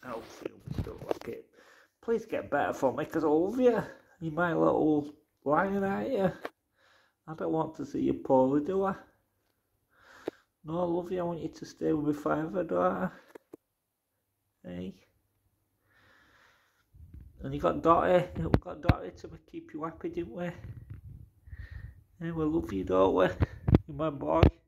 Hopefully you'll still like it. Please get better for me, because I love you. You're my little lion, aren't you? I don't want to see you poorly, do I? No, I love you. I want you to stay with me forever, do I? Hey? And you got Dotty. We got Dotty to keep you happy, didn't we? Hey, we love you, don't we? You're my boy.